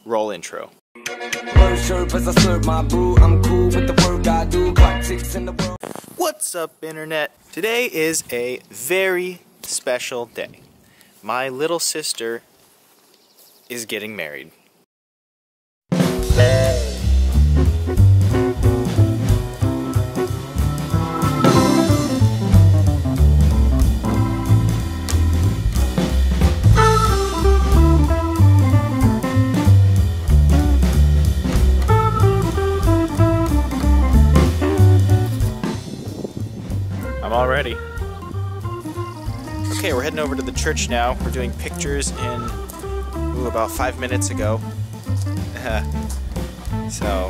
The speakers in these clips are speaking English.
Roll intro. What's up, Internet? Today is a very special day. My little sister is getting married. I'm all ready. Okay, we're heading over to the church now. We're doing pictures in, about 5 minutes ago. So.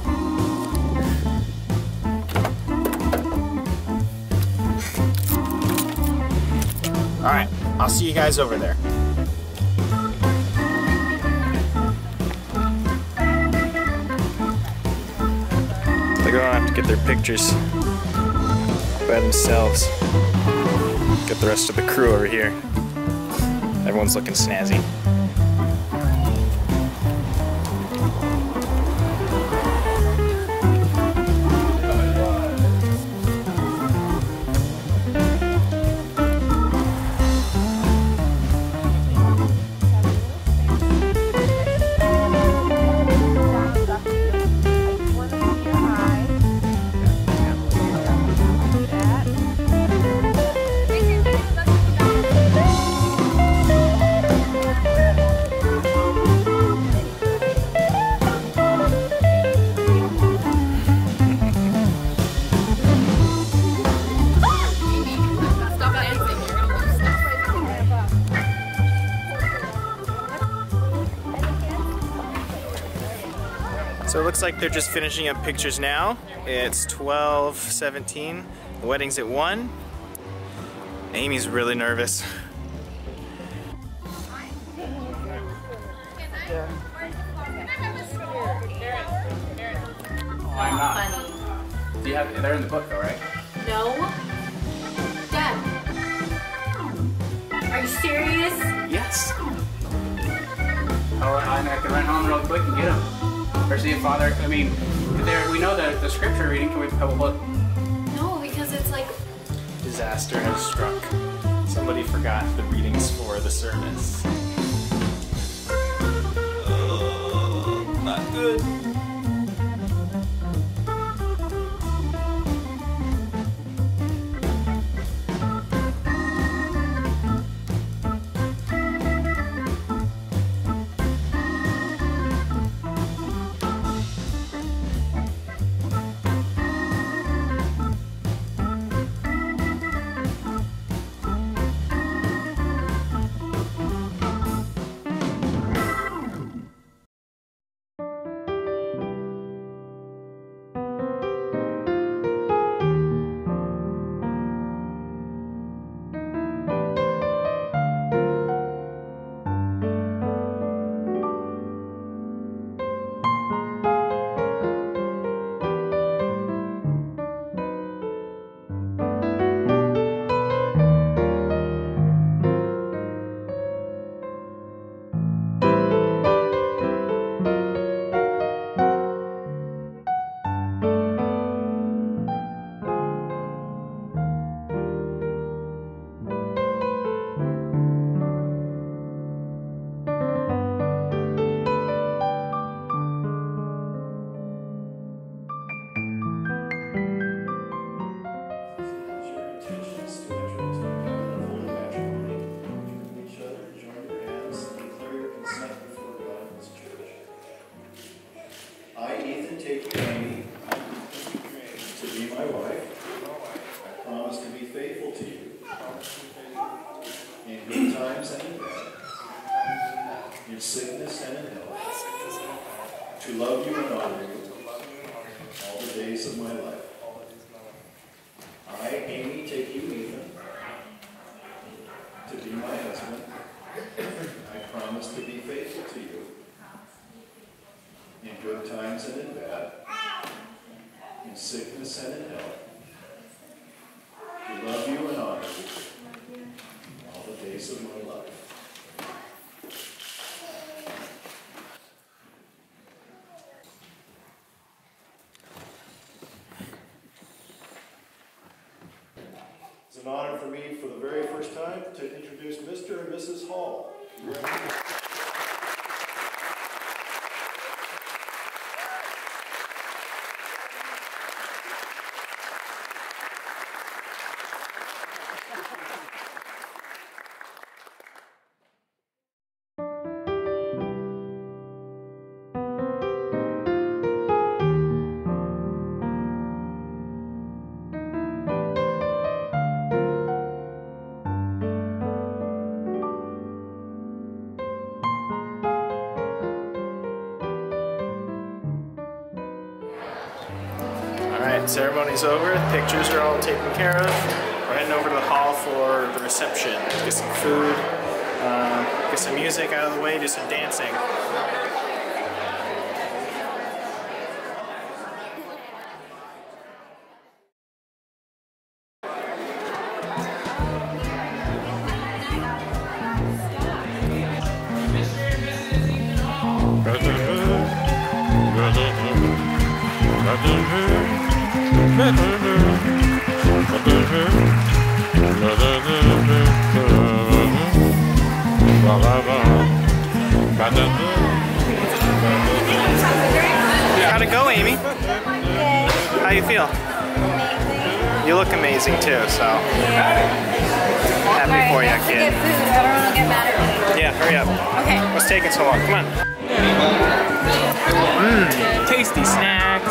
Alright, I'll see you guys over there. They're gonna have to get their pictures by themselves. Get the rest of the crew over here. Everyone's looking snazzy. So it looks like they're just finishing up pictures now. It's 12:17. The wedding's at 1. Amy's really nervous. I'm not. Do you have? They're in the book though, right? No. Dad. Are you serious? Yes. Oh, I can run home real quick and get them. Or see if Father. I mean, we know the scripture reading. Can we have a look? No, because it's like Disaster has struck. Somebody forgot the readings for the service. Not good. In sickness and in health, to love you and honor you all the days of my life. I, Amy, take you, Ethan, to be my husband. I promise to be faithful to you in good times and in bad, in sickness and in health, to love you and honor you all the days of my life. me, for the very first time, to introduce Mr. and Mrs. Hall. Ceremony's over, the pictures are all taken care of. We're heading over to the hall for the reception. Get some food, get some music out of the way, do some dancing. How'd it go, Amy? Good. How you feel? Amazing. You look amazing too, so happy for you, Alright, kid. get food. Everyone will get mad at me. Yeah, hurry up. Okay. What's taking so long? Come on. Tasty snacks.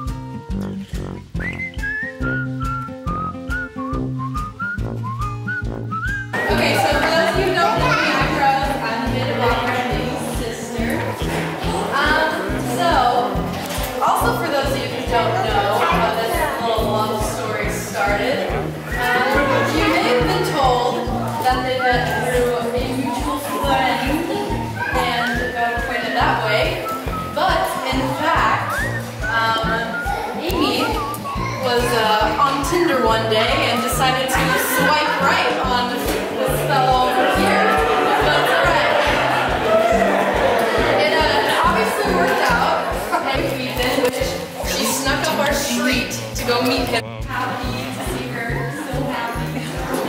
Okay, so for those of you who don't know me, I'm Rose. I'm the bit of Amy's sister. Also for those of you who don't know how this little love story started, you may have been told that they met through a mutual friend and got acquainted that way, but in fact, Amy was on Tinder one day and decided to swipe right on this fellow over here. That's right. It obviously worked out, and Ethan, which she snuck up our street to go meet him. Happy to see her, so happy.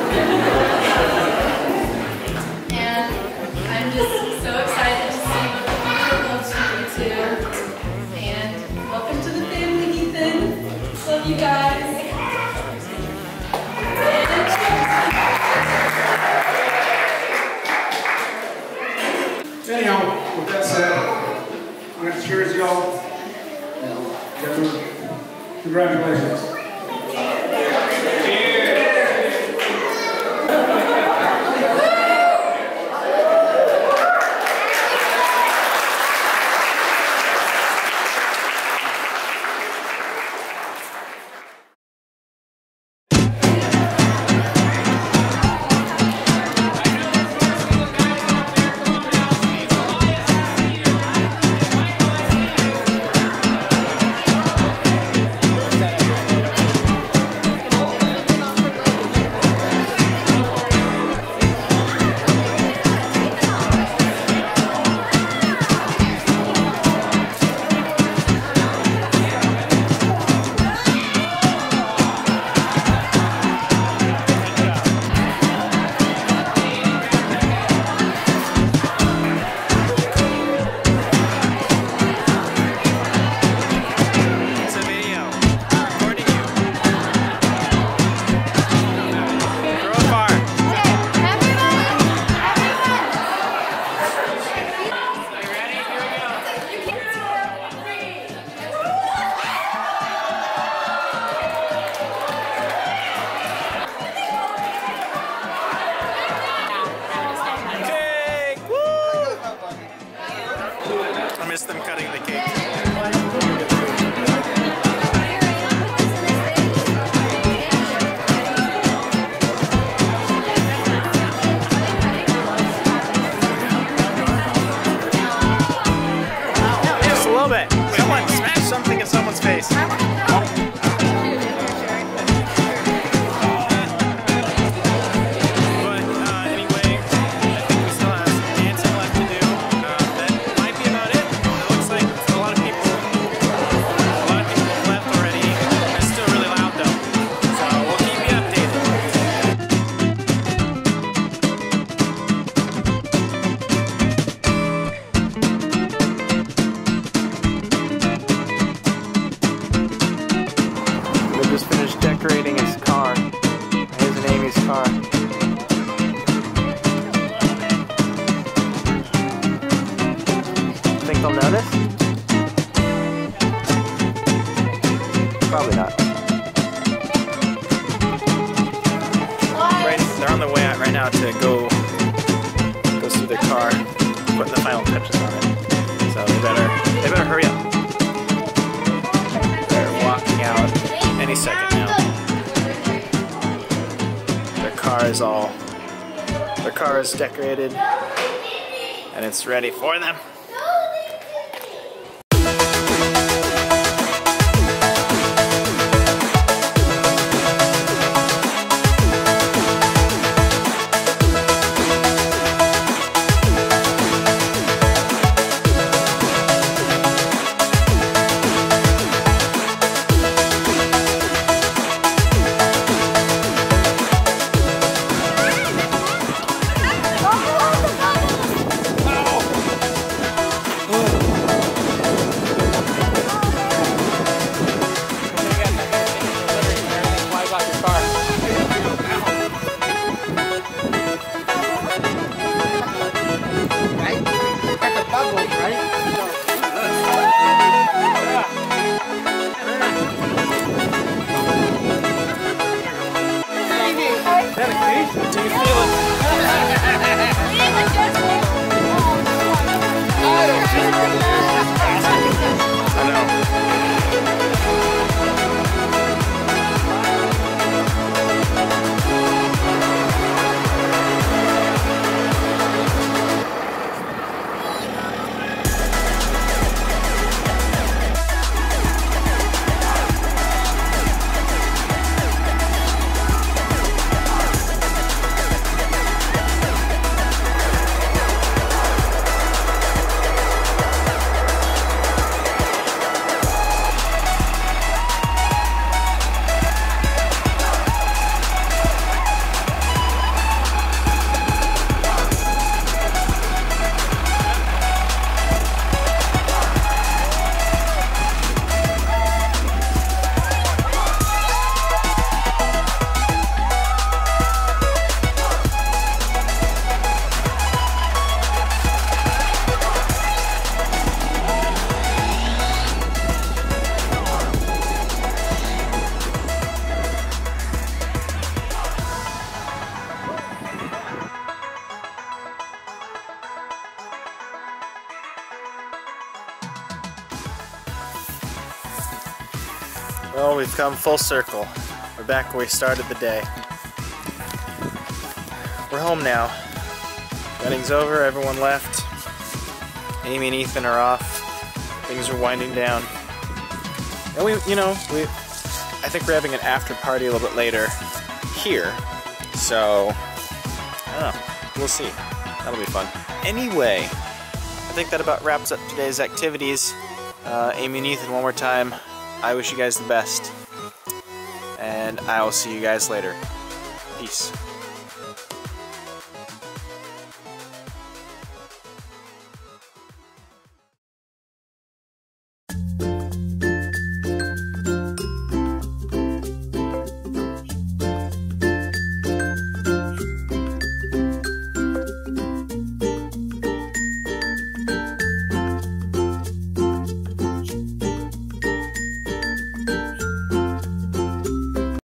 And I'm just so excited to see what the future holds for you two. And welcome to the family, Ethan. Love you guys. Anyhow, with that said, I'm going to cheers y'all. Congratulations. notice? Probably not. Right, they're on the way out right now to go see their car, putting the final touches on it. So they better hurry up. They're walking out any second now. Their car is decorated and it's ready for them. Well, we've come full circle. We're back where we started the day. We're home now. Wedding's over, everyone left. Amy and Ethan are off. Things are winding down. And I think we're having an after party a little bit later here. So, I don't know. We'll see. That'll be fun. Anyway, I think that about wraps up today's activities. Amy and Ethan, one more time, I wish you guys the best. And I will see you guys later. Peace.